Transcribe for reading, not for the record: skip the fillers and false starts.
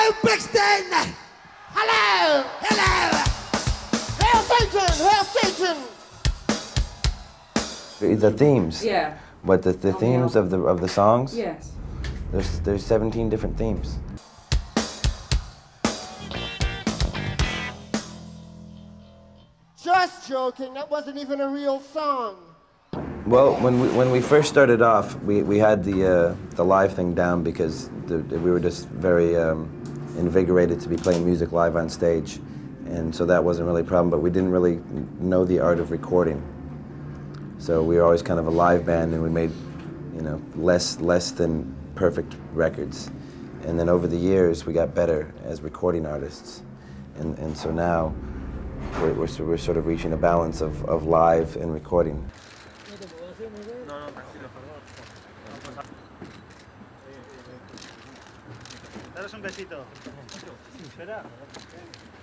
Hello, Brixton! Hello! Hello! Hail Satan! Hail Satan! The themes. Yeah. But the themes of the songs? Yes. There's 17 different themes. Just joking, that wasn't even a real song. Well, when we first started off, we had the live thing down because we were just very invigorated to be playing music live on stage, and so that wasn't really a problem. But we didn't really know the art of recording, so we were always kind of a live band, and we made, you know, less than perfect records. And then over the years, we got better as recording artists, and so now we're sort of reaching a balance of live and recording. Daros un besito. Espera.